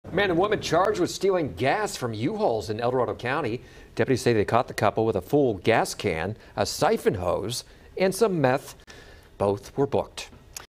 Man and woman charged with stealing gas from U-Hauls in Dorado County. Deputies say they caught the couple with a full gas can, a siphon hose, and some meth. Both were booked.